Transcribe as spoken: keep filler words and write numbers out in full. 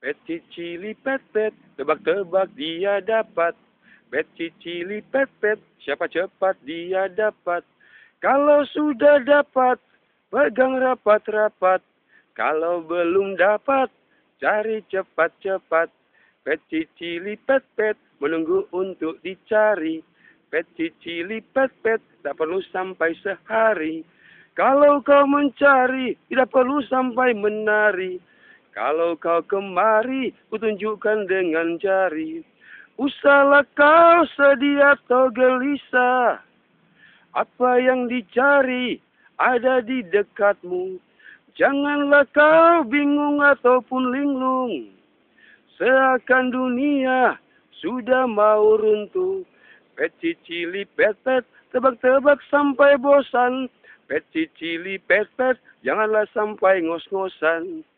Pet cili pet pet, tebak-tebak dia dapat. Pet cili pet pet, siapa cepat dia dapat. Kalau sudah dapat, pegang rapat-rapat. Kalau belum dapat, cari cepat-cepat. Pet cili pet pet, menunggu untuk dicari. Pet cili pet pet, tak perlu sampai sehari. Kalau kau mencari, tidak perlu sampai menari. Kalau kau kemari, kutunjukkan dengan jari. Usahlah kau sedih atau gelisah. Apa yang dicari ada di dekatmu. Janganlah kau bingung ataupun linglung. Seakan dunia sudah mau runtuh. Pet cili pet pet, tebak-tebak sampai bosan. Pet cili pet pet, janganlah sampai ngos-ngosan.